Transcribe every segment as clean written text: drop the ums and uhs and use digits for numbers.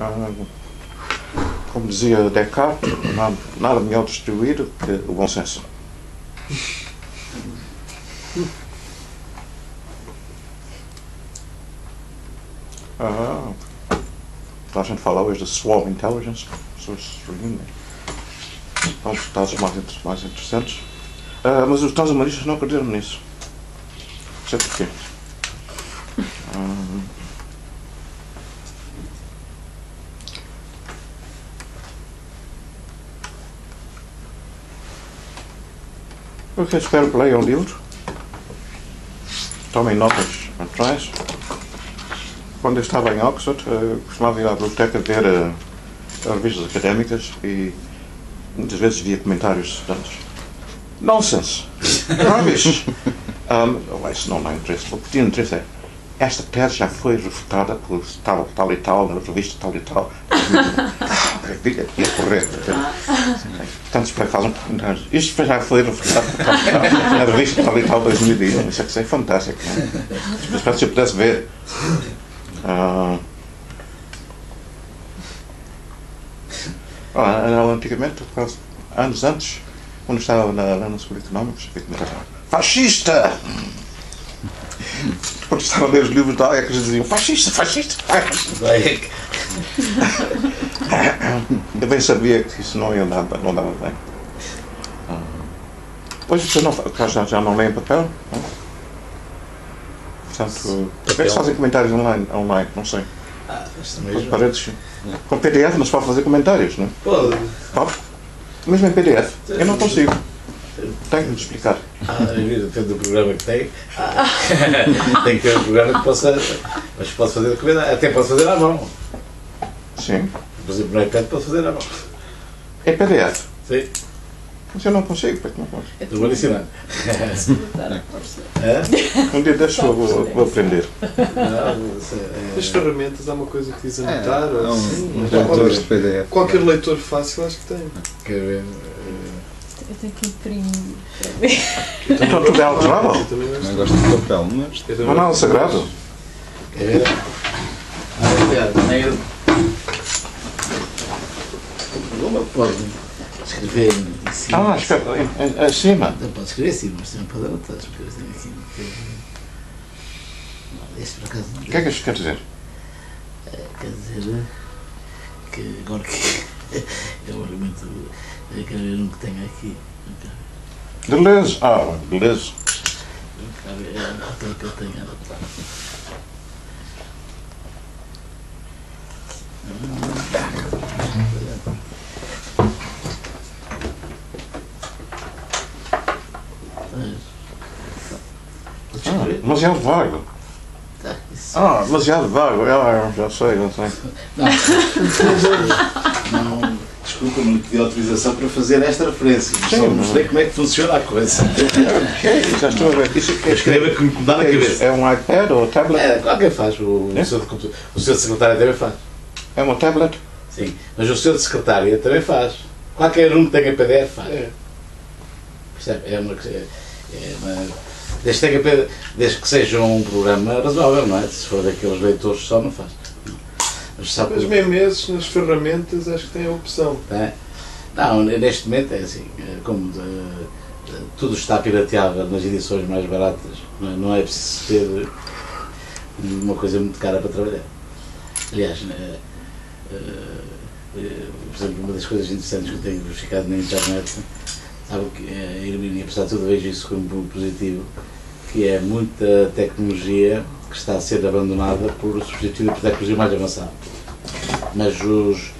Como dizia Descartes, nada melhor distribuído que o bom senso. A gente fala hoje de swarm intelligence, pessoas reúnem. São os dados mais interessantes. Mas os transhumanistas não acreditam nisso. Não sei porquê. Eu espero que leiam o livro. Tomem notas atrás. Quando eu estava em Oxford, costumava ir à biblioteca ver revistas académicas e muitas vezes via comentários de estudantes. Nonsense! Rubbish! Isso não há interesse. O que tinha interesse é: esta tese já foi refutada por tal e tal, na revista tal e tal. Ia correr. Tantos para fazem comentários. Isto já foi refutado por tal e tal, na revista tal e tal, 2001. Isso é fantástico. Espero que eu pudesse ver. Antigamente, anos antes, quando estava lá na Escola Económicos, fascista! Quando estava a ler os livros da AEC, eles diziam fascista, fascista! Eu bem sabia que isso não dava bem. Hoje vocês já não leem papel? Não? Portanto, eles fazem comentários online, não sei. Paredes, com PDF não se pode fazer comentários, não é? Pode. Mesmo em PDF. Eu não consigo. Tenho que me explicar. Depende do programa que tem. Tem que ter um programa que possa. Mas pode fazer comentário. Até pode fazer à mão. Sim. Por exemplo, no iPad pode fazer à mão. É PDF? Sim. Mas eu não consigo, porque não posso. Eu vou ensinar. Um dia deixa eu vou aprender. As ferramentas há uma coisa que diz anotar. Leitores de PDF. Qualquer leitor fácil acho que tem. Quer ver? Eu tenho que imprimir. Então tudo é alterável? Não gosto de papel, mas... Não há nada sagrado. Quer ver? Uma pode escrever em cima. Escreve acima. Não pode escrever assim, mas também pode anotar. Escrever assim aqui. Este por acaso não. O que é que isto quer dizer? Quer dizer que agora que é um argumento. Eu quero ver um que tenha aqui. Beleza. Beleza. É aquele que eu tenho adaptado. Demasiado vago. Demasiado vago. Já sei. Não, desculpa, não lhe pedi autorização para fazer esta referência. Mas só mostrei como é que funciona a coisa. Já estou a ver. Isso Escreva que me dá na cabeça. É um iPad ou tablet? Qualquer faz. O senhor de secretária também faz. É uma tablet? Sim, mas o senhor de secretária também faz. Qualquer um que tenha PDF faz. Percebe? Desde que seja um programa razoável, não é? Se for daqueles leitores só, não faz. Mas mesmo esses, nas ferramentas, acho que tem a opção. Não, neste momento é assim, como tudo está pirateável nas edições mais baratas, não é preciso ter uma coisa muito cara para trabalhar. Aliás, por exemplo, uma das coisas interessantes que eu tenho verificado na internet, sabe que a Irmínia, apesar de tudo, vejo isso como positivo, que é muita tecnologia que está a ser abandonada por substituída por tecnologia mais avançada. Mas os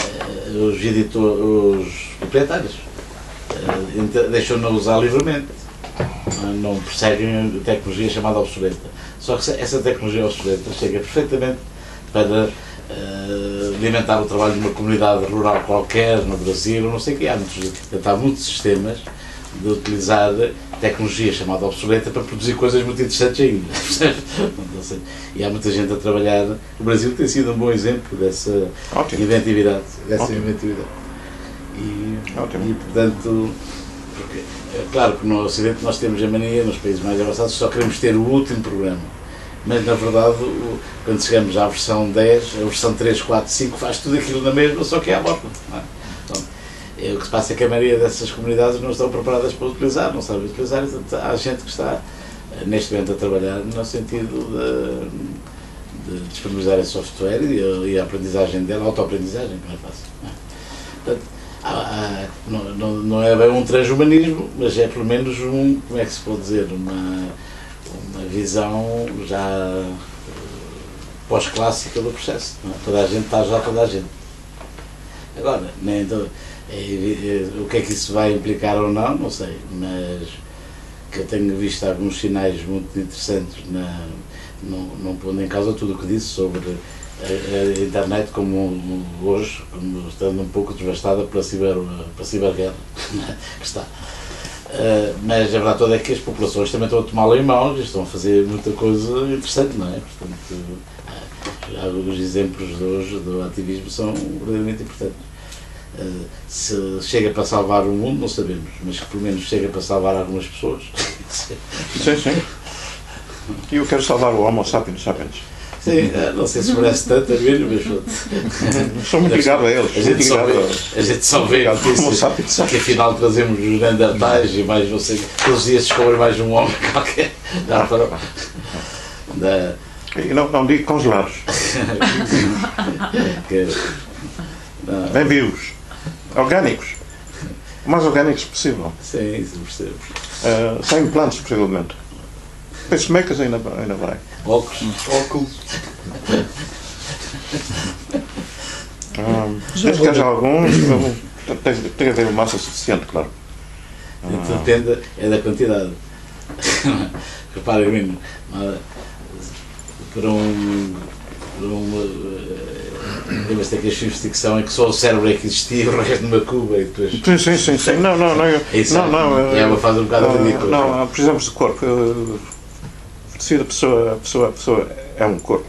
proprietários deixam-na usar livremente, não perseguem a tecnologia chamada obsoleta. Só que essa tecnologia obsoleta chega perfeitamente para alimentar o trabalho de uma comunidade rural qualquer no Brasil, não sei o que. Há muitos sistemas de utilizar tecnologia chamada obsoleta para produzir coisas muito interessantes ainda. E há muita gente a trabalhar. O Brasil tem sido um bom exemplo dessa inventividade. E portanto, porque, é claro que no Ocidente nós temos a mania, nos países mais avançados, só queremos ter o último programa. mas na verdade, quando chegamos à versão 10, a versão 3, 4, 5 faz tudo aquilo na mesma, só que é à borda. Não é? Então, o que se passa é que a maioria dessas comunidades não estão preparadas para utilizar, não sabem utilizar, então, há gente que está neste momento a trabalhar no sentido de disponibilizar esse software e a aprendizagem dela, a autoaprendizagem, que não é fácil. Não é? Portanto, não é bem um transhumanismo, mas é pelo menos como é que se pode dizer, uma visão já pós-clássica do processo. Não é? Toda a gente está já, toda a gente. Agora, né, então, o que é que isso vai implicar ou não sei, mas que eu tenho visto alguns sinais muito interessantes, não pondo em causa tudo o que disse sobre a internet como hoje, como estando um pouco devastada pela ciberguerra que está. Mas a verdade toda é que as populações também estão a tomá-la em mãos e estão a fazer muita coisa interessante, não é? Portanto, já os exemplos de hoje do ativismo são verdadeiramente importantes. Se chega para salvar o mundo, não sabemos, mas que pelo menos chega para salvar algumas pessoas. Sim, sim. E eu quero salvar o Homo sapiens sapiens. Sim, não sei se merece tanto a mim, mas sou muito ligado a eles. A gente só vê que afinal trazemos os neandertais e mais não sei, todos os dias descobrem mais um homem qualquer. E não digo congelados. Bem vivos. Orgânicos. O mais orgânicos possível. Sim, isso percebo. Sem implantes, possivelmente. Pacemakers ainda vai. Óculos. Desde que haja alguns, tem que haver massa suficiente, claro. Depende da quantidade. Reparem, para lembra-se daqueles filmes de ficção em que só o cérebro é que existia, o resto numa cuba e depois... Sim. Não. É uma fase um bocado ridícula. Não, precisamos de corpo. A pessoa é um corpo.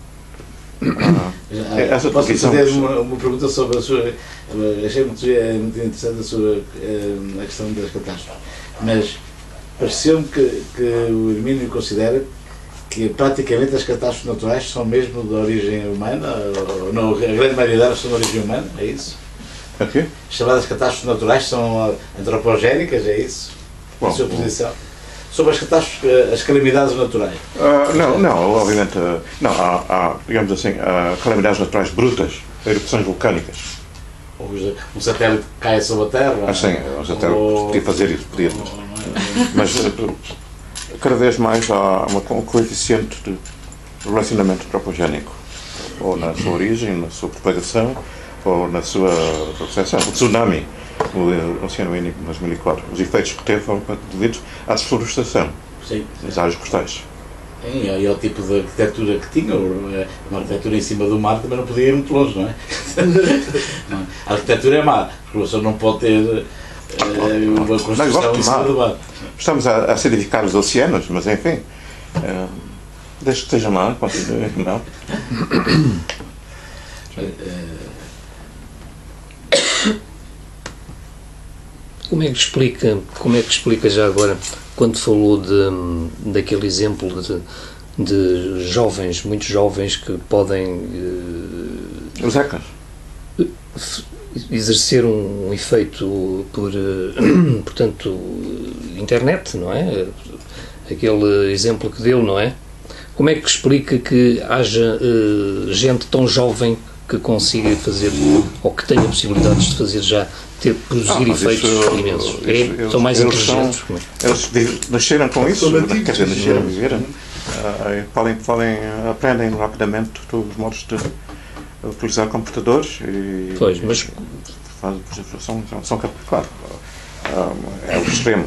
Posso fazer uma pergunta sobre a sua... Achei muito interessante a questão das catástrofes, mas pareceu-me que o Hermínio considera que praticamente as catástrofes naturais são mesmo de origem humana, ou não, a grande maioria delas são de origem humana, é isso? Okay. As chamadas catástrofes naturais são antropogénicas, é isso? A sua posição? Sobre as catástrofes, as calamidades naturais? Não, obviamente, não, há, digamos assim, calamidades naturais brutas, erupções vulcânicas. Um satélite que cai sobre a Terra? Sim, um satélite podia fazer isso, mas cada vez mais há um coeficiente de relacionamento antropogénico, ou na sua origem, na sua propagação, ou na sua processão. O tsunami no Oceano Índico em 2004, os efeitos que teve foram devidos à desflorestação das áreas costais. E ao tipo de arquitetura que tinha, uma arquitetura em cima do mar também não podia ir muito longe, não é? A arquitetura é má, porque a pessoa não pode ter uma construção em cima do mar. Estamos a acidificar os oceanos, mas enfim, desde que estejam lá, continuem, não? Como é que explica já agora, quando falou daquele exemplo de jovens, muitos jovens que podem os hackers exercer um efeito portanto, internet, não é? Aquele exemplo que deu, não é? Como é que explica que haja gente tão jovem que consiga fazer, ou que tenha possibilidades de fazer já, produzir efeitos imensos? São mais inteligentes? Eles nasceram com isso, quer dizer, nasceram, viveram, aprendem rapidamente todos os modos de utilizar computadores e... Pois, mas... São claro, é o extremo,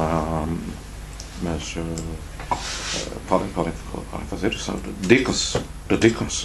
mas podem fazer isso, dedicam-se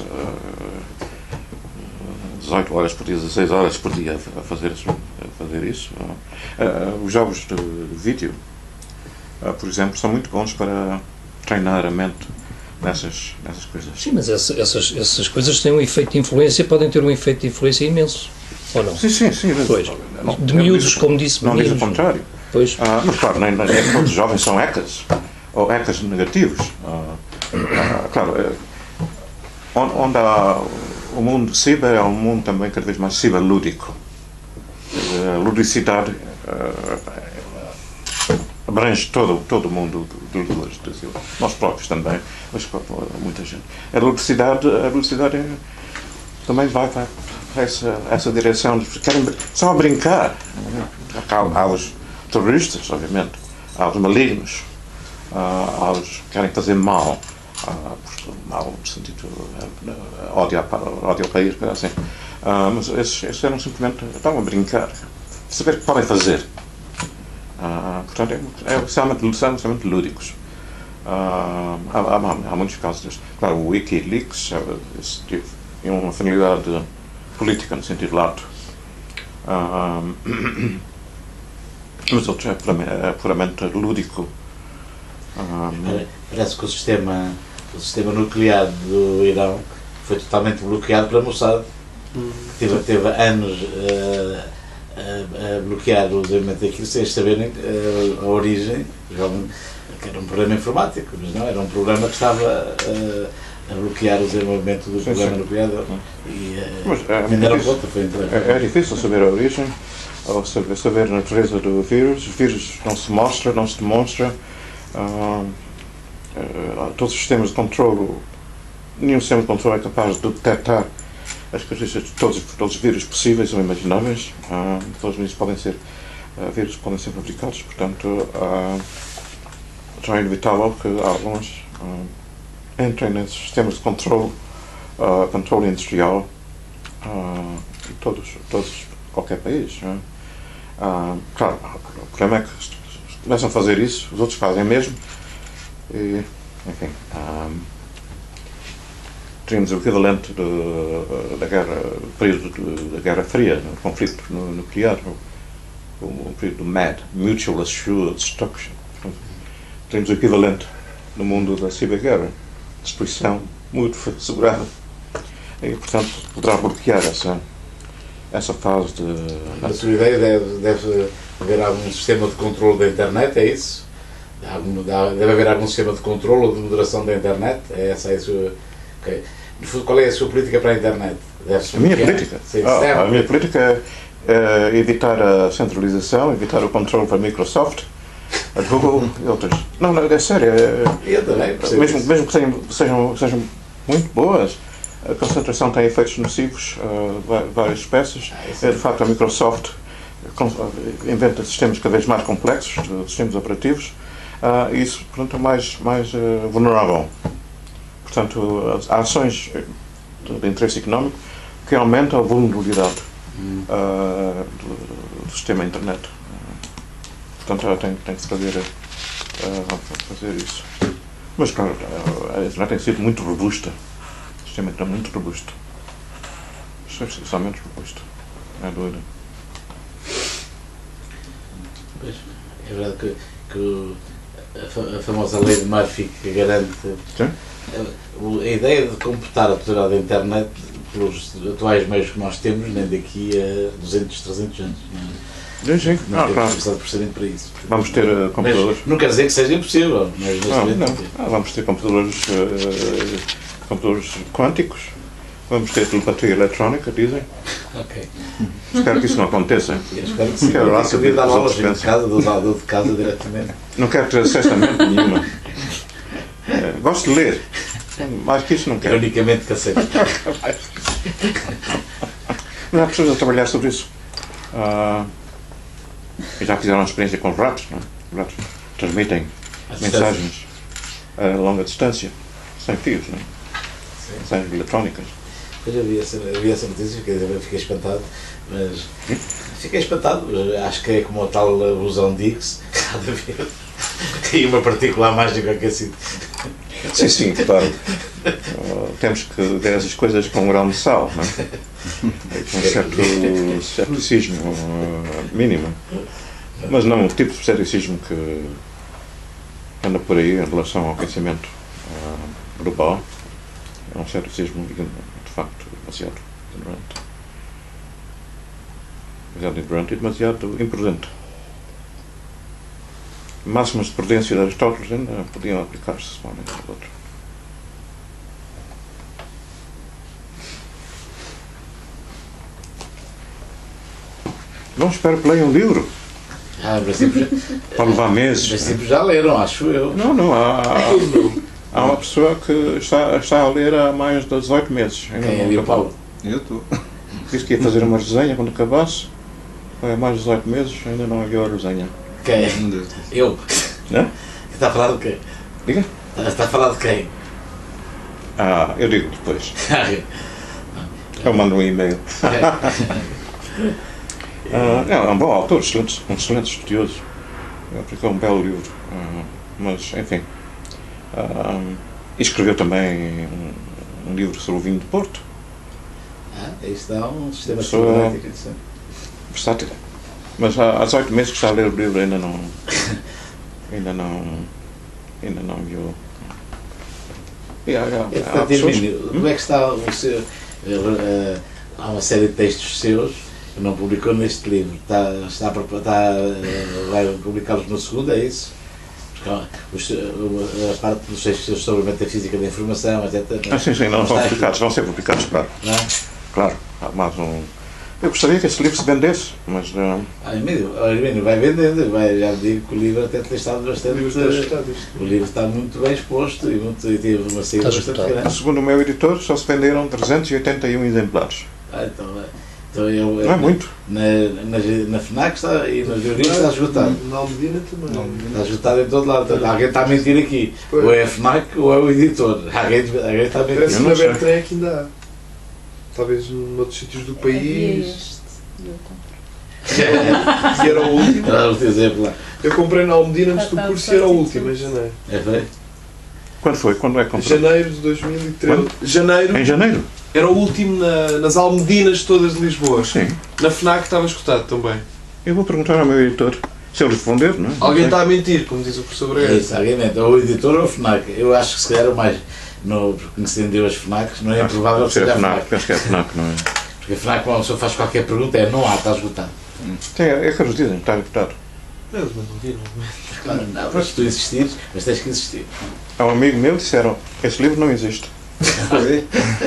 18 horas por dia, 16 horas por dia a fazer isso. Os jogos de vídeo, por exemplo, são muito bons para treinar a mente nessas coisas. Sim, mas essas coisas têm um efeito de influência, podem ter um efeito de influência imenso, ou não? Sim. Pois, de miúdos, como disse. Não diz o contrário. Pois. Mas claro, nem todos os jovens são hackers, ou hackers negativos. Claro, onde há o mundo ciber é um mundo também cada vez mais ciberlúdico. A ludicidade abrange todo o mundo nós próprios também, mas muita gente. A ludicidade também vai para essa direção. São a brincar. Há os terroristas, obviamente, há os malignos, há os que querem fazer mal, mal no sentido ódio ao país, assim. Mas esses eram simplesmente, estavam a brincar, saber o que podem fazer. Portanto, é extremamente lúdicos. Há muitos casos destes. Claro, o Wikileaks teve uma finalidade política no sentido lato. Mas outro é puramente lúdico. Parece que o sistema nuclear do Irão foi totalmente bloqueado pela Mossad. Teve anos a bloquear o desenvolvimento daquilo sem saberem a origem, que era um problema informático, mas não, era um problema que estava a bloquear o desenvolvimento do problema nuclear é difícil saber a origem, ou saber a natureza do vírus. O vírus não se mostra, não se demonstra. Todos os sistemas de controle, nenhum sistema de controle é capaz de detectar as características de todos os vírus possíveis ou imagináveis. Todos os vírus podem ser fabricados, portanto já é inevitável que alguns entrem nesses sistemas de controle industrial de qualquer país. Claro, o problema é que começam a fazer isso, os outros fazem mesmo, e, enfim, tínhamos o equivalente do período da Guerra Fria, do conflito nuclear, o período do MAD, Mutual Assured Destruction. Temos o equivalente no mundo da ciberguerra, destruição mútua assegurada, e portanto poderá bloquear essa fase de... A sua ideia deve haver algum sistema de controle da internet, é isso? Deve haver algum sistema de controle ou de moderação da internet? Essa é a sua... Okay. No fundo, qual é a sua política para a internet? A minha política? A minha política é evitar a centralização, evitar o controle para a Microsoft, a Google e outras. Não, é sério. Eu também mesmo que sejam muito boas, a concentração tem efeitos nocivos a várias espécies. De facto, a Microsoft inventa sistemas cada vez mais complexos, sistemas operativos, e isso, portanto, é mais vulnerável. Portanto, há ações de interesse económico que aumentam a vulnerabilidade do sistema internet. Portanto, tem que se fazer isso. Mas, claro, a internet tem sido muito robusta. O sistema internet é muito robusto. Especialmente robusto. Não é dúvida. Pois, é verdade que a famosa lei de Murphy que garante... Sim? A ideia de computar a totalidade da internet pelos atuais meios que nós temos, nem daqui a 200, 300 anos. Sim. Não Claro. precisado procedimento para isso. Vamos ter computadores. Mas não quer dizer que seja impossível, mas vamos ter computadores quânticos. Vamos ter telepatia eletrónica, dizem. Ok. Espero que isso não aconteça. Espero que sim. Eu queria dar aulas de casa, de casa diretamente. Não quero ter acesso a mente nenhuma. Gosto de ler. Mais que isso não quero. Unicamente caseiro. Não há pessoas a trabalhar sobre isso. Já fizeram uma experiência com ratos, não é? Os ratos transmitem mensagens a longa distância, sem fios, não é? Mensagens eletrónicas. Eu vi essa notícia, fiquei espantado, mas fiquei espantado, acho que é como a tal ilusão Dix, cada vez tem uma partícula mágica que assim. Sim, claro. Temos que ver essas coisas com um grão de sal, não é? Com um certo ceticismo mínimo. Mas não o tipo de ceticismo que anda por aí em relação ao aquecimento global. É um ceticismo, de facto, demasiado ignorante e demasiado imprudente. Máximas de prudência de Aristóteles ainda podiam aplicar-se ao outro. Não espero que leiam um livro. Ah, em princípio, Para levar em meses. princípio já leram, acho eu. Não. Há uma pessoa que está a ler há mais de 18 meses. Ainda Quem não é o acabou. Paulo? Eu estou. Disse que ia fazer uma resenha quando acabasse. Foi há mais de 18 meses, ainda não enviou a resenha. Quem? Meu Deus. Eu. Hã? Está a falar de quem? Diga? Está a falar de quem? Eu digo depois. Eu mando um e-mail. É um bom autor, um excelente estudioso. Porque é um belo livro. Mas, enfim. Escreveu também um livro sobre o vinho de Porto. Isto é um sistema Pessoa- sistemático. Isso. Versátil. Mas há 18 meses que está a ler o livro, ainda não enviou. Há pessoas. Como é que está o seu. Há uma série de textos seus que não publicou neste livro. Vai publicá-los no segundo, é isso? Porque a parte dos textos seus sobre a metafísica da informação, etc. Sim, não está vão ser publicados, claro. Não é? Claro, há mais um. Eu gostaria que esse livro se vendesse, mas Hermínio, vai vendendo, já digo que o livro até tem estado bastante. O livro está esgotado, isto. O livro está muito bem exposto e teve uma saída Está bastante esgotado. grande. segundo o meu editor só se venderam 381 exemplares. Então eu, Não é muito. na FNAC está, e nas livreiras está esgotado. Na Almedina também. Está esgotado em todo lado. Alguém está a mentir aqui. Pois. Ou é a FNAC ou é o editor. Alguém está a mentir. Parece Eu que não na sei. Bertrand é que ainda há. Talvez noutros sítios do Havia país. este. E eu comprei. Que era o último. Era o exemplo lá. Eu comprei na Almedina antes do Tá, curso tá, e era o tá, último, tá. em janeiro. É bem? Quando foi? Quando é que comprou? Janeiro de 2013. Quando? Janeiro Em janeiro? era o último nas Almedinas todas de Lisboa. Sim. Na FNAC estava escutado também. Eu vou perguntar ao meu editor. Se ele responder, não é? Alguém está a mentir, como diz o professor É Bragança. isso, alguém mente. Ou o editor ou a FNAC. Eu acho que se calhar o mais. Conhecendo as FNACs, não é improvável que Ser seja a a FNAC, FNAC. penso que é a FNAC, não é? Porque a FNAC, quando uma pessoa faz qualquer pergunta, não há, está esgotado. É que eles dizem, está esgotado. Eles não viram. Claro, não, mas se tu insistires, mas tens que insistir. Há um amigo meu que disseram: esse livro não existe. Foi?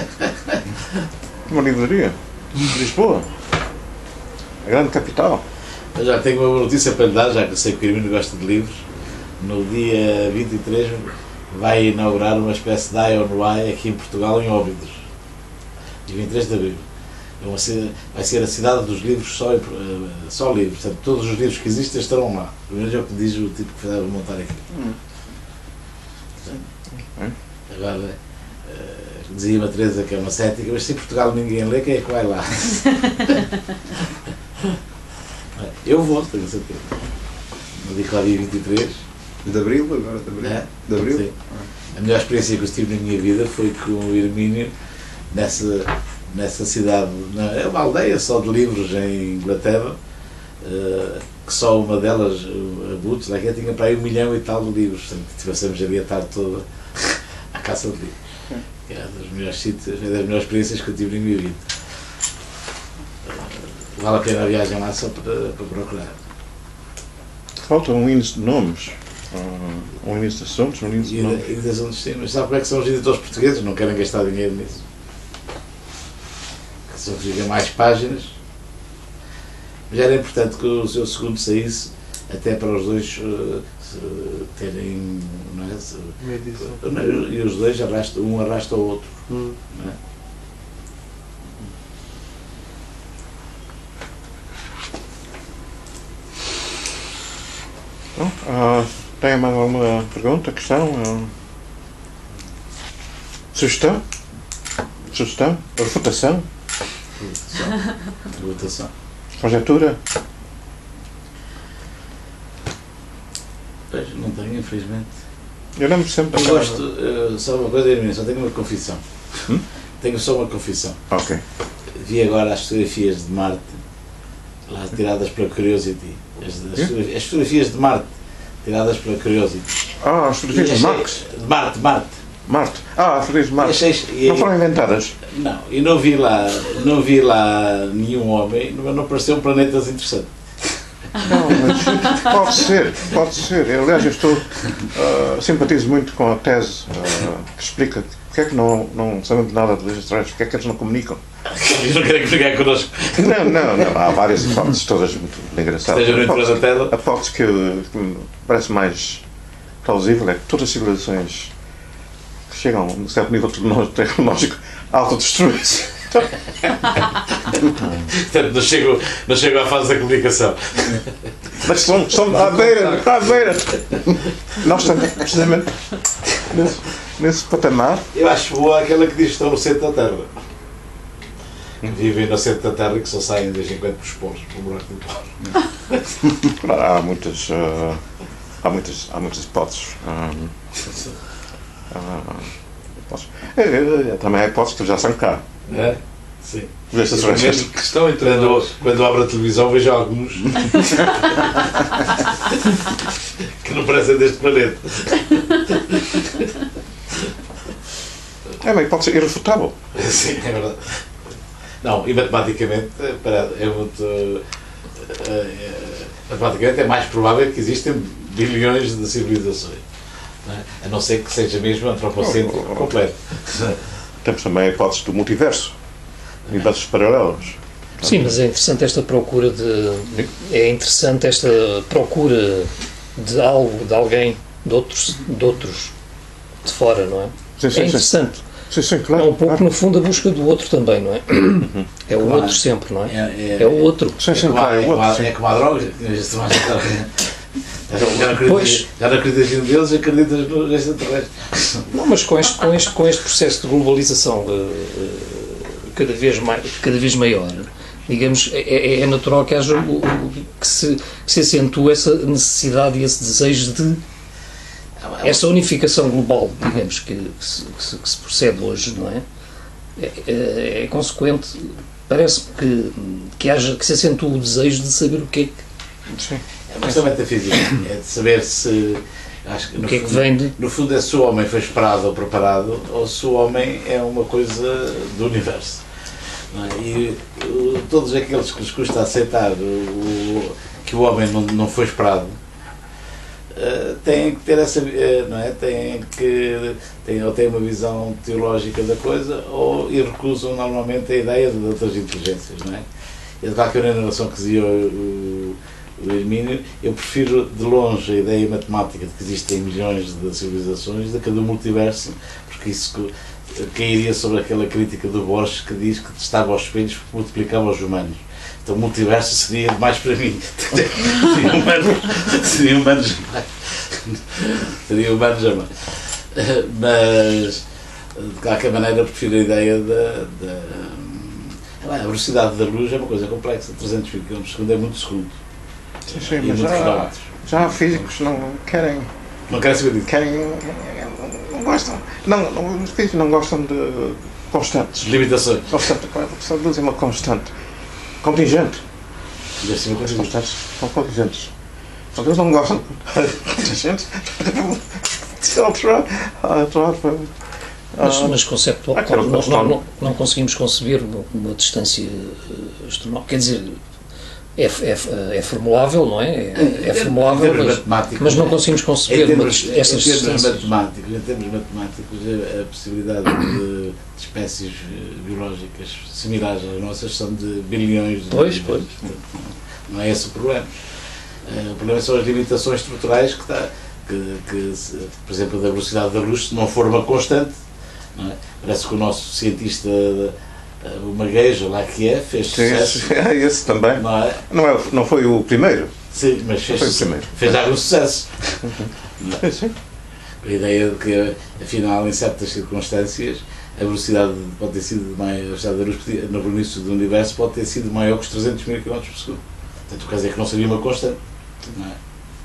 Uma livraria de Lisboa, a grande capital. Eu já tenho uma notícia para lhe dar, já que eu sei que o Hermínio gosta de livros. No dia 23 vai inaugurar uma espécie de IONY aqui em Portugal, em Óbidos. Dia 23 de abril. Vai ser a cidade dos livros, só livros. Portanto, todos os livros que existem estarão lá. Pelo menos é o que diz o tipo que vai montar aqui. Portanto, agora, dizia-me a Teresa que é uma cética, mas se em Portugal ninguém lê, quem é que vai lá? Eu vou, tenho certeza. No dia que lá dia 23. De Abril, agora de Abril. É? De Abril? Sim. A melhor experiência que eu tive na minha vida foi com o Hermínio nessa cidade, é uma aldeia só de livros em Inglaterra, que só uma delas, a Boots, lá que tinha para aí 1 milhão e tal de livros, portanto tivessemos ali a tarde toda à caça de livros. Que é das melhores sítios, é das melhores experiências que eu tive na minha vida. Vale a pena a viagem lá só para procurar. Falta um índice de nomes, um índice de assuntos, um índice de nomes. E das ondas sim, mas sabe como é que são os editores portugueses? Não querem gastar dinheiro nisso. Que só fica mais páginas. Mas era importante que o seu segundo saísse, até para os dois terem. Não é? Uma edição. E os dois um arrasta o outro. Não é? Tem mais alguma pergunta, questão? Sugestão? Sugestão? Refutação? Votação. Conjetura? Pois, não tenho, infelizmente. Eu lembro sempre Eu daquela- gosto, só uma coisa, Hermínio, só tenho uma confissão. Tenho só uma confissão. Ok. Vi agora as fotografias de Marte, lá tiradas pela Curiosity. As fotografias de Marte, tiradas pela Curiosity. As fotografias E de achei- Marx? De Marte, Marte. Marte. As fotografias de Marte. Achei- Não foram inventadas? Não, e não vi lá nenhum homem, mas não pareciam planetas interessantes. Não, mas pode ser. Eu, aliás, eu simpatizo muito com a tese que explica porque porque é que não sabemos nada de extraterrestres? Porque é que eles não comunicam? Eles não querem comunicar connosco. Não. Há várias hipóteses, todas muito engraçadas. Esteja no interior da Terra. A hipótese que me parece mais plausível é que todas as civilizações que chegam a um certo nível tecnológico autodestruem-se. Portanto, não chego à fase da comunicação. Mas somos à beira. Nós estamos precisamente nesse patamar. Eu acho boa aquela que diz que estão no centro da Terra. Que vivem no centro da Terra e que só saem de vez em quando por esporos, por buraco do pau. Há muitas hipóteses. Também há hipóteses que já são cá. É? Sim. Que estão entre nós. Quando abro a televisão vejo alguns que não parecem deste planeta. É uma hipótese irrefutável. Sim, é verdade. Não, e matematicamente é muito. Matematicamente é mais provável que existem bilhões de civilizações. Não é? A não ser que seja mesmo antropocêntrico completo. Temos também a hipótese do multiverso, universos paralelos. Sim, mas é interessante esta procura de algo, de alguém, de outros de fora, não é? Sim, É interessante. Sim, claro. É um pouco, no fundo, a busca do outro também, não é? É o outro sempre, não é? É o outro. É como a droga. Já não acreditas em Deus, acreditas no extraterrestre. Não, mas com este processo de globalização cada vez maior, digamos, é natural que haja que se acentue essa necessidade e esse desejo de essa unificação global, digamos, que se procede hoje, não é? É consequente, parece-me que se acentue o desejo de saber o que é que... Sim. É uma questão metafísica, é de saber se... Acho que o que é que vem de... No fundo é se o homem foi esperado ou preparado, ou se o homem é uma coisa do universo. Não é? E todos aqueles que lhes custa aceitar que o homem não foi esperado, têm que ter essa, não é? Ou têm uma visão teológica da coisa, e recusam normalmente a ideia de outras inteligências, não é? E de qualquer relação que dizia o Hermínio, eu prefiro de longe a ideia matemática de que existem milhões de civilizações do que a do multiverso, porque isso cairia sobre aquela crítica do Borges que diz que testava os espelhos porque multiplicava os humanos. Então o multiverso seria demais para mim. Seria humanos jamais. Mas de qualquer maneira prefiro a ideia a velocidade da luz é uma coisa complexa, 300 mil km por segundo é muito segundo. Sim, mas já há físicos que não querem. Não querem saber disso. Não gostam. Os físicos não gostam de constantes. Limitações. Só dizem uma constante. Contingente. Deve ser uma As contingente. constantes são contingentes. Só que eles não gostam de contingentes. Mas conceptual, nós não conseguimos conceber uma distância astronómica. Quer dizer, é formulável, não é? É formulável, mas não conseguimos conceber essas distâncias. Em termos matemáticos, a possibilidade de espécies biológicas similares às nossas são de bilhões de Pois. Não é esse o problema. O problema são as limitações estruturais por exemplo, da velocidade da luz, se não for uma constante, não é? Parece que o nosso cientista, o Magueijo, lá que fez sucesso. Esse também. Não foi o primeiro. Sim, mas fez algum sucesso. Sim. A ideia de que, afinal, em certas circunstâncias, a velocidade pode ter sido maior, a velocidade da luz no início do universo pode ter sido maior que os 300 mil km por segundo. Portanto, quer dizer que não seria uma constante. Não é?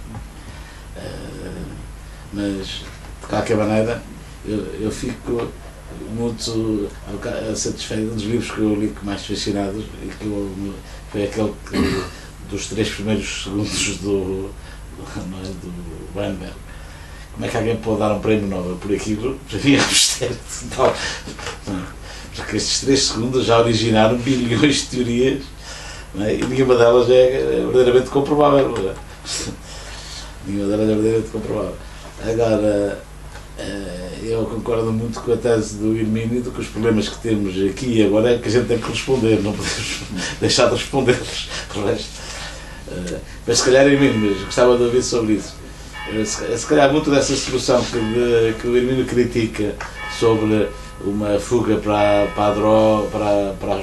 Mas, de qualquer maneira, eu fico muito satisfeito. Um dos livros que eu li que mais fascinado foi aquele dos 3 primeiros segundos do Weinberg. Como é que alguém pode dar um prémio Nobel por aquilo? Para mim é absterto. Porque estes 3 segundos já originaram bilhões de teorias, não é? E nenhuma delas é verdadeiramente comprovável. Nenhuma delas é verdadeiramente comprovável. Agora, Eu concordo muito com a tese do Hermínio de que os problemas que temos aqui e agora é que a gente tem que responder, não podemos deixar de responder-los. Mas se calhar, Hermínio, gostava de ouvir sobre isso. Se calhar muito dessa solução que o Hermínio critica sobre uma fuga para a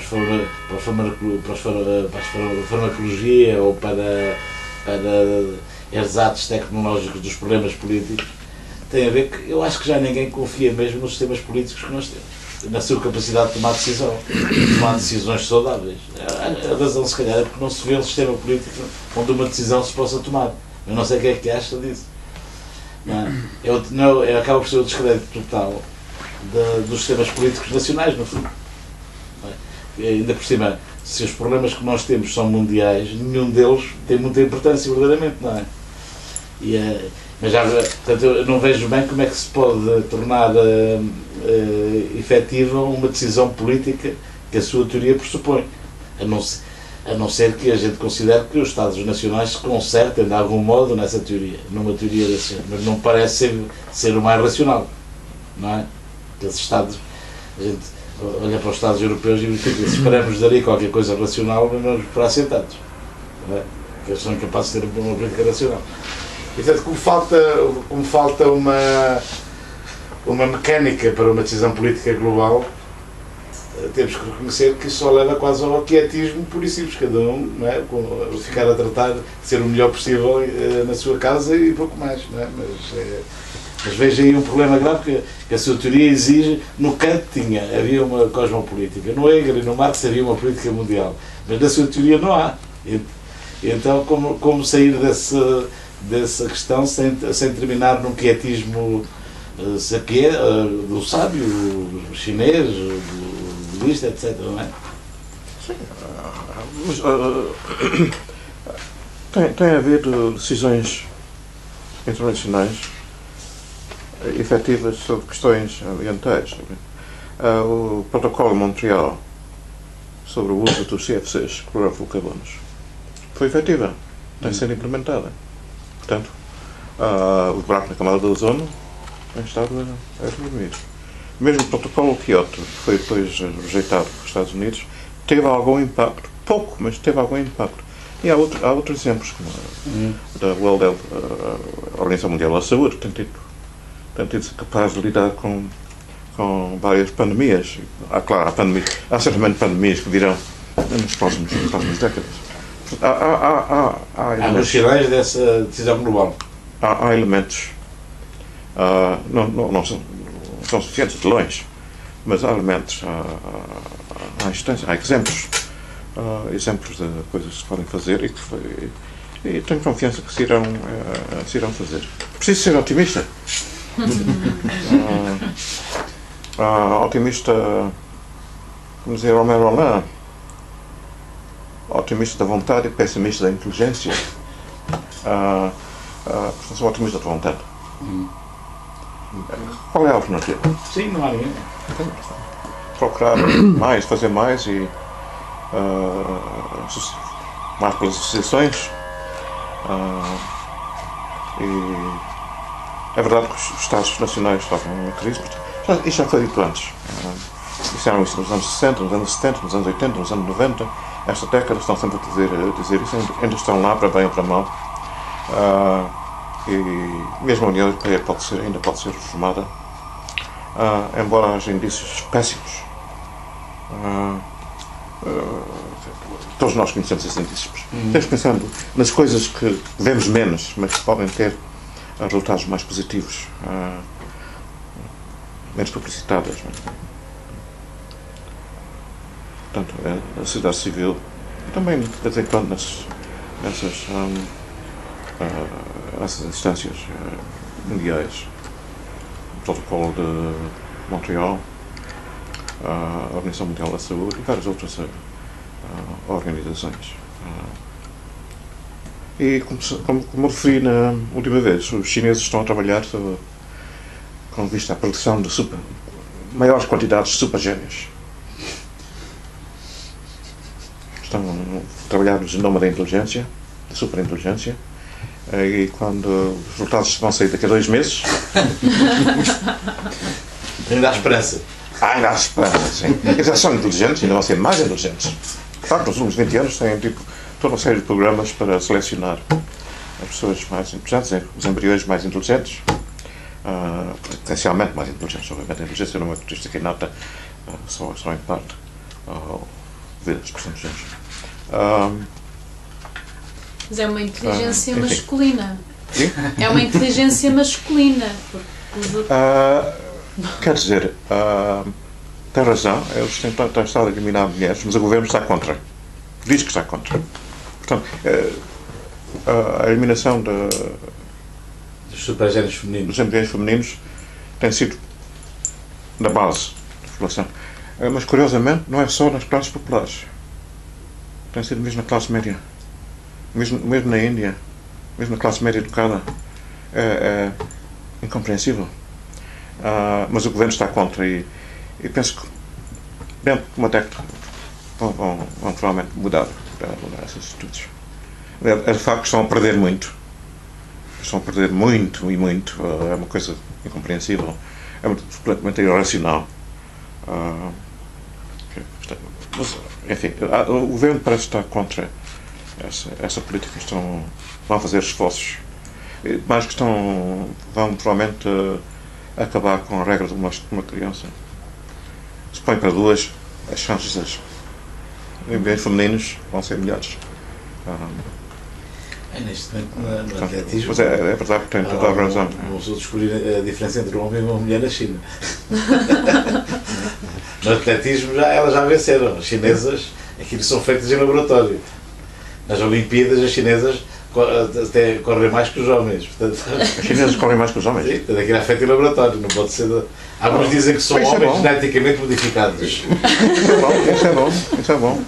farmacologia ou para exatos tecnológicos dos problemas políticos, tem a ver que eu acho que já ninguém confia mesmo nos sistemas políticos que nós temos, na sua capacidade de tomar decisão, de tomar decisões saudáveis. A razão, se calhar, é porque não se vê um sistema político onde uma decisão se possa tomar. Eu não sei o que é que acha disso. Acaba por ser o descrédito total dos sistemas políticos nacionais, no fundo. Ainda por cima, se os problemas que nós temos são mundiais, nenhum deles tem muita importância verdadeiramente, não é? Portanto, eu não vejo bem como é que se pode tornar efetiva uma decisão política que a sua teoria pressupõe, a não ser que a gente considere que os Estados nacionais se concertem de algum modo nessa teoria, numa teoria desse, mas não parece ser o mais racional, não é? Aqueles Estados, a gente olha para os Estados europeus e verifica, se esperamos dali qualquer coisa racional, não nos para assentados, não é? Que eles são incapazes de ter uma política racional. E, portanto, como falta uma mecânica para uma decisão política global, temos que reconhecer que isso só leva quase ao quietismo puro e simples, cada um, não é? Ficar a tratar de ser o melhor possível na sua casa e pouco mais, não é? Mas veja aí um problema grave que a sua teoria exige. No Kant havia uma cosmopolítica, no Hegel e no Marx havia uma política mundial, mas na sua teoria não há. Então como sair dessa questão sem terminar num quietismo do sábio, do chinês, do budista, etc., não é? Sim, mas tem a haver decisões internacionais efetivas sobre questões ambientais. O Protocolo de Montreal sobre o uso dos CFCs, clorofluorcarbonos, foi efetiva, tem de ser implementada. Portanto, o buraco na camada de ozono tem estado a diminuir. Mesmo o protocolo de Kyoto, que foi depois rejeitado pelos Estados Unidos, teve algum impacto, pouco, mas teve algum impacto. E há outros exemplos, como da World Health, a Organização Mundial da Saúde, que tem sido capaz de lidar com várias pandemias. Claro, há certamente pandemias que virão nas próximas décadas. Há sinais dessa decisão global. Há elementos, não são suficientes de longe, mas há elementos, há instâncias, há exemplos de coisas que se podem fazer e tenho confiança que se irão fazer. Preciso ser otimista. Otimista, como dizia Romero Roland, otimista da vontade e pessimista da inteligência. Sou otimista da vontade. Qual é a alternativa? Sim, não há ninguém. Procurar mais, fazer mais e mais pelas associações. E é verdade que os Estados nacionais estavam numa crise, mas isso já foi dito antes. Disseram isso nos anos 60, nos anos 70, nos anos 80, nos anos 90. Esta década estão sempre a dizer isso, ainda estão lá para bem ou para mal. E mesmo a União Europeia ainda pode ser reformada, embora haja indícios péssimos. Todos nós conhecemos esses indícios. Estamos pensando nas coisas que vemos menos, mas que podem ter resultados mais positivos, menos publicitadas. Portanto, a sociedade civil, também de vez em quando nessas instâncias mundiais, o Protocolo de Montreal, a Organização Mundial da Saúde e várias outras organizações. E como referi na última vez, os chineses estão a trabalhar com vista à produção de maiores quantidades de supergénios. Estão a trabalhar no genoma da inteligência, da superinteligência, E quando os resultados vão sair daqui a 2 meses... Ainda há esperança. Ainda há esperança, sim. Eles já são inteligentes, ainda vão ser mais inteligentes. De facto, nos últimos 20 anos têm tipo, toda uma série de programas para selecionar as pessoas mais inteligentes, os embriões mais inteligentes, potencialmente mais inteligentes. Obviamente, a inteligência não é característica inata, só em parte, devido às questões de género. Mas é uma inteligência enfim. masculina. Sim? É uma inteligência masculina. Quer dizer, tem razão, eles têm estado a eliminar mulheres, mas o governo está contra. Diz que está contra. Portanto, a eliminação Dos supergénios femininos. dos embriões femininos tem sido na base da população. Mas, curiosamente, não é só nas classes populares. Tem sido mesmo na classe média. Mesmo na Índia, mesmo na classe média educada. É incompreensível. Mas o governo está contra e penso que dentro de uma década vão provavelmente mudar essas atitudes. É de facto que estão a perder muito. Estão a perder muito e muito. É uma coisa incompreensível. É completamente irracional. Mas, enfim, o governo parece estar contra essa política. Vão fazer esforços. Mas que vão provavelmente acabar com a regra de uma criança. Se põe para 2, as chances das embriões femininos vão ser melhores. Neste momento, no atletismo... Mas é verdade que tem toda a razão. Vamos descobrir a diferença entre um homem e uma mulher na China. No atletismo elas já venceram. As chinesas, aquilo são feitas em laboratório. Nas Olimpíadas, as chinesas até correm mais que os homens. Portanto, As chinesas correm mais que os homens? Sim, portanto, aquilo é feito em laboratório, não pode ser... Alguns dizem que são homens geneticamente modificados. Isso é bom. Isso é bom.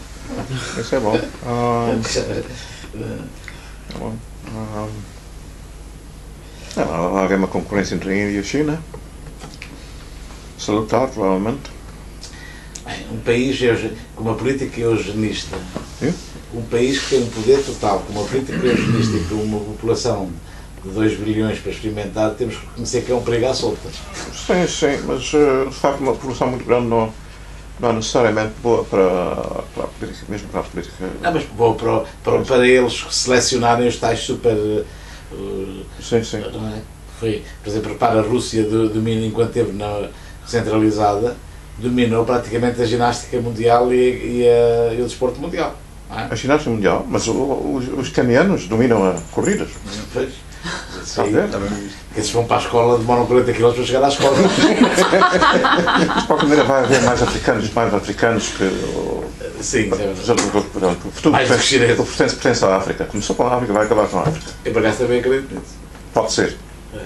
Vai haver uma concorrência entre a Índia e a China. Salutar, provavelmente. Um país com uma política eugenista, um país que tem um poder total, com uma política eugenista e com uma população de 2 bilhões para experimentar, temos que reconhecer que é um perigo à solta. Sim, mas de facto uma população muito grande não é necessariamente boa para a política, mesmo para a política. Não, mas boa para eles selecionarem os tais super... Sim. Não é? Foi, por exemplo, para a Rússia domina, enquanto esteve na centralizada, dominou praticamente a ginástica mundial e o desporto mundial. A ginástica mundial, mas os canianos dominam a corridas. Pois. Está a ver? Eles vão para a escola, demoram 40 km para chegar à escola. De qualquer maneira vai haver mais africanos que... Sim, é verdade. O futuro pertence à África. Começou com a África, vai acabar com a África. Eu por acaso também acredito nisso. Pode ser.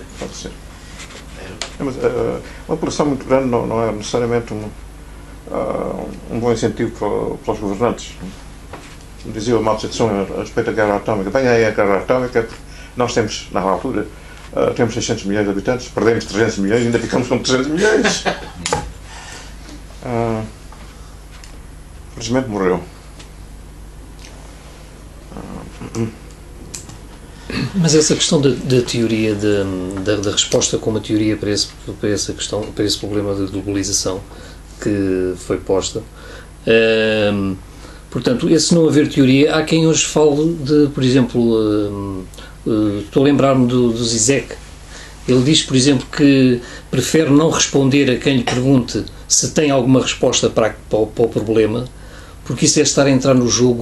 Mas uma população muito grande não é necessariamente um bom incentivo para os governantes. Como dizia o Mao Tse-tung a respeito da guerra atómica. Venha aí a guerra atómica, porque nós temos, na altura, temos 600 milhões de habitantes, perdemos 300 milhões e ainda ficamos com 300 milhões. Felizmente morreu. Mas essa questão da teoria, da resposta como a teoria para essa questão, para esse problema de globalização que foi posta, portanto, esse não haver teoria, há quem hoje fale de, por exemplo, estou a lembrar-me do Zizek. Ele diz, por exemplo, que prefere não responder a quem lhe pergunte se tem alguma resposta para o problema, porque isso é estar a entrar no jogo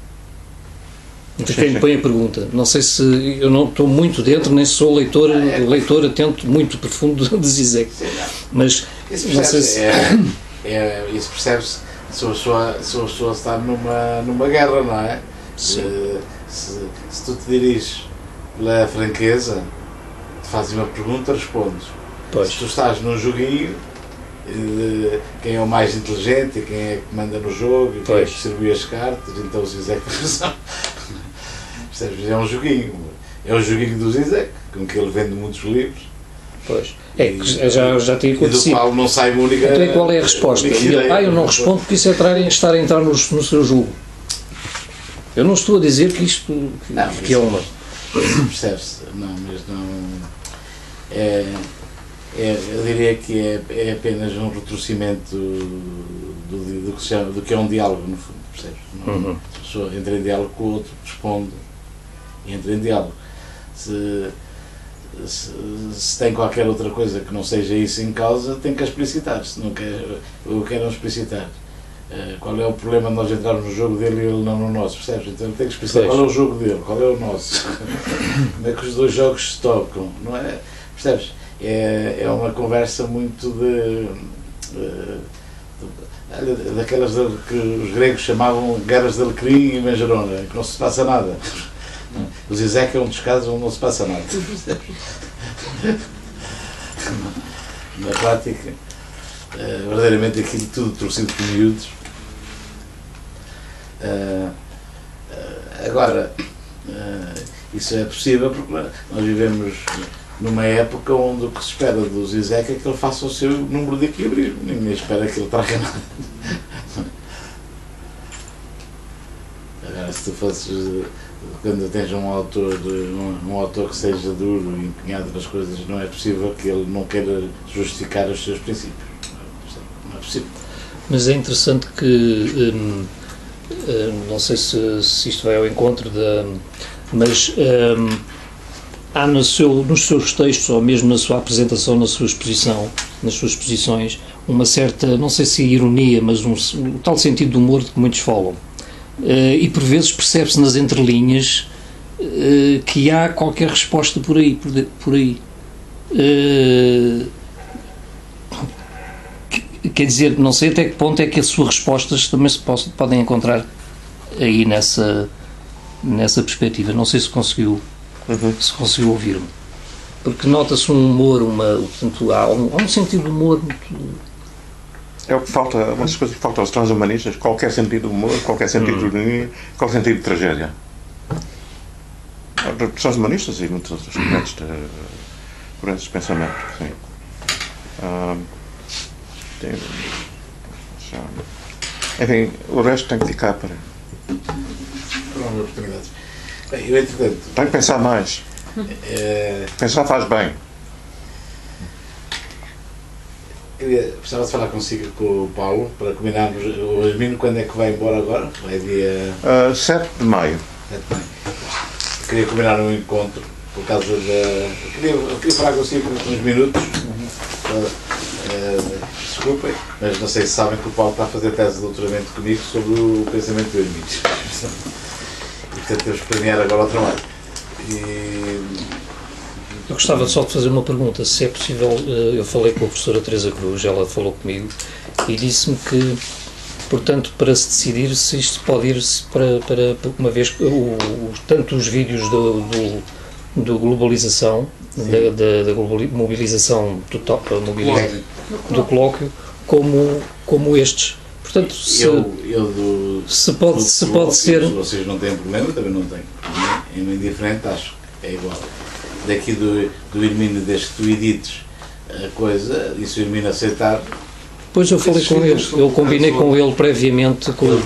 de quem lhe põe a pergunta. Não sei se... Eu não estou muito dentro, nem sou leitor atento, muito profundo de Zizek. Mas não sei se... Isso percebe-se se a pessoa está numa guerra, não é? Se tu te diriges pela franqueza, te fazes uma pergunta, respondes. Pois. Se tu estás num joguinho, quem é o mais inteligente, quem é que manda no jogo, quem é que distribui as cartas, então o Zizek tem razão. É um joguinho. É o joguinho do Zizek, com que ele vende muitos livros. Pois. Que já tinha acontecido. E do qual não sai uma única... Então qual é a resposta? Eu não respondo porque isso é estar a entrar no seu jogo. Eu não estou a dizer que isto que é uma... Percebe-se? Não, mas não. Eu diria que é apenas um retorcimento do que é um diálogo, no fundo, percebes? Uhum. A pessoa entra em diálogo com o outro, responde e entra em diálogo. Se tem qualquer outra coisa que não seja isso em causa, tem que explicitar. Se não quer, eu quero explicitar. Qual é o problema de nós entrarmos no jogo dele e ele não no nosso, percebes? Então tem que explicitar qual é o jogo dele, qual é o nosso. Como é que os dois jogos se tocam, não é? Percebes? É uma conversa muito daquelas que os gregos chamavam guerras de alecrim e manjerona, que não se passa nada. O Zizek é um dos casos onde não se passa nada. Na prática, verdadeiramente aquilo tudo torcido por miúdos. Agora, isso é possível porque nós vivemos numa época onde o que se espera do Zizek é que ele faça o seu número de equilíbrio. Ninguém espera que ele traga nada. Agora, se tu fosses, quando tens um autor que seja duro e empenhado nas coisas, não é possível que ele não queira justificar os seus princípios. Não é possível. Mas é interessante que, não sei se isto vai ao encontro mas há nos seus textos, ou mesmo na sua apresentação, nas suas exposições, uma certa, não sei se ironia, mas um tal sentido de humor de que muitos falam. E por vezes percebe-se nas entrelinhas que há qualquer resposta por aí. Quer dizer, não sei até que ponto é que as suas respostas também se podem encontrar aí nessa perspectiva. Não sei se conseguiu ouvir-me. Porque nota-se um humor, portanto, há um sentido de humor muito... É o que falta, uma das coisas que falta aos transhumanistas, qualquer sentido de humor, qualquer sentido de ironia, qualquer sentido de tragédia. Os transhumanistas e muitos outros correntes de pensamento, sim. Enfim, o resto tem que ficar para uma oportunidade. Bem, eu, entretanto... Tem que pensar mais. Pensar faz bem. Gostava de falar consigo com o Paulo para combinarmos o Asmino. Quando é que vai embora agora? Vai dia 7 de maio. 7 de maio. Queria combinar um encontro por causa da. Eu queria falar consigo uns minutos. Desculpem, mas não sei se sabem que o Paulo está a fazer tese de doutoramento comigo sobre o pensamento do Hermídes. E portanto temos que planear agora o trabalho. Eu gostava só de fazer uma pergunta, se é possível. Eu falei com a professora Teresa Cruz, ela falou comigo e disse-me que, portanto, para se decidir se isto pode ir-se para uma vez, tanto os vídeos do globalização, da mobilização do colóquio, como estes. Portanto, se pode ser... Se vocês não têm problema, eu também não tenho. É indiferente, acho que é igual. Daqui do Hermínio, desde que tu edites a coisa, e se o Hermínio aceitar... Pois eu falei com ele, eu combinei com ele previamente.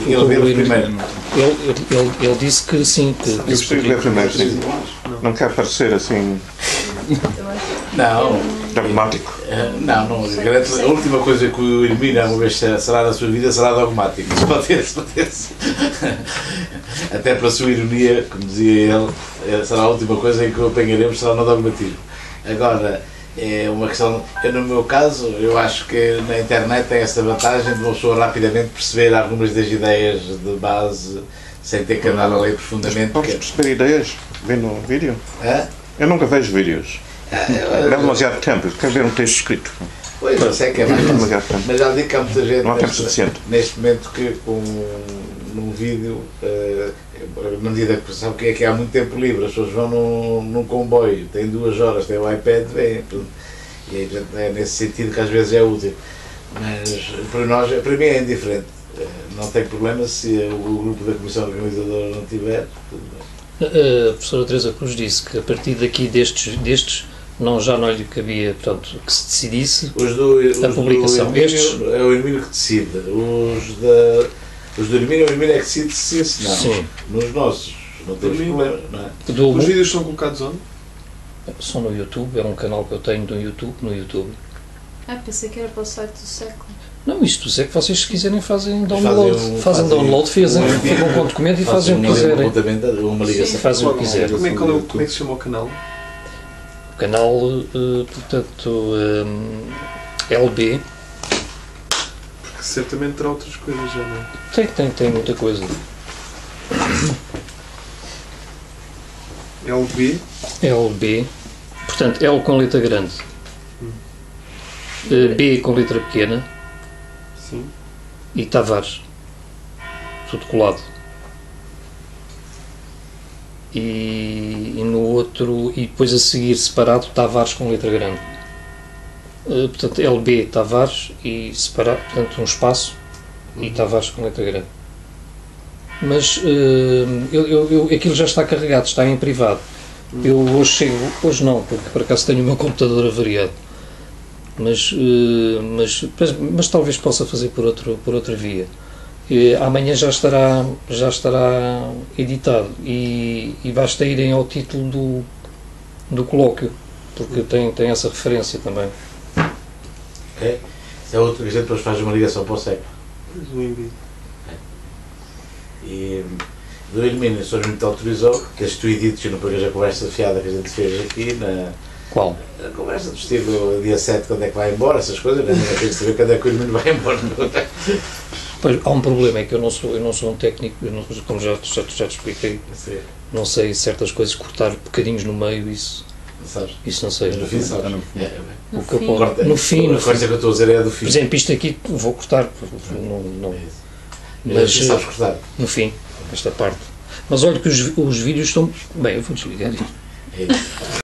Ele disse que sim. Eu gostaria de ler primeiro, sim. Não quer parecer assim... Não. Dogmático. Não. A última coisa que o Hermínio alguma vez será na sua vida será dogmático. Isso pode ter. Até para a sua ironia, como dizia ele, será a última coisa em que o apanharemos, será no dogmatismo. Agora, é uma questão... no meu caso, eu acho que na internet tem essa vantagem de uma pessoa rapidamente perceber algumas das ideias de base sem ter que andar a ler profundamente. Podes perceber ideias vendo um vídeo? Eu nunca vejo vídeos. Leva demasiado tempo, quero ver um texto escrito. Pois, eu sei que é mais fácil. Mas já digo que há muita gente não há tempo suficiente. Neste momento que num vídeo, na medida que sabe que há muito tempo livre, as pessoas vão num comboio, têm 2 horas, têm o iPad, vêm. E aí é nesse sentido que às vezes é útil. Mas para mim é indiferente. Não tem problema se o grupo da Comissão Organizadora não tiver. A professora Teresa Cruz disse que a partir daqui destes já não lhe cabia, portanto, que se decidisse a publicação. Estes é o Hermínio que decide. Os do Hermínio é o Hermínio é que decide sim, se não. Sim. Nos nossos, não temos Por mim, problema, não é? Os vídeos são colocados onde? São no YouTube, é um canal que eu tenho no YouTube. Pensei que era para o site do século. Não, isto é que vocês, se quiserem, fazem download. Fazem download, ficam com o documento e fazem o que quiserem. Uma ligação. Fazem o que quiserem. Como é que se chama o canal? O canal, portanto, LB. Porque certamente terá outras coisas já, não é? Tem muita coisa. LB. Portanto, L com letra grande. B com letra pequena. Sim. E Tavares. Tudo colado. E no outro, e depois a seguir separado, Tavares com letra grande. Portanto, LB Tavares e separado, portanto, um espaço e Tavares com letra grande. Mas aquilo já está carregado, está em privado. Eu hoje não, porque por acaso tenho o meu computador avariado. Mas talvez possa fazer por outra via. Amanhã já estará editado e basta irem ao título do colóquio, porque tem essa referência também. Ok? Isso é outro que a gente depois faz uma ligação para o século. O envio. E do Ilmínio, o Sr. me autorizou que as tu edites no programa, a conversa fiada que a gente fez aqui na... Qual? A conversa do estilo dia 7, quando é que vai embora, essas coisas, né? Ninguém tem que saber quando é que o Ilmínio vai embora. Pois, há um problema, é que eu não sou um técnico, como já te expliquei, Sim. não sei certas coisas, cortar bocadinhos no meio, isso não sei. Mas no fim sabes. O que eu posso, no fim, a coisa que eu estou a dizer é do fim. por exemplo, isto aqui vou cortar, não, Mas sabes cortar. no fim, esta parte. Mas olha que os vídeos estão... Bem, eu vou desligar. É isso.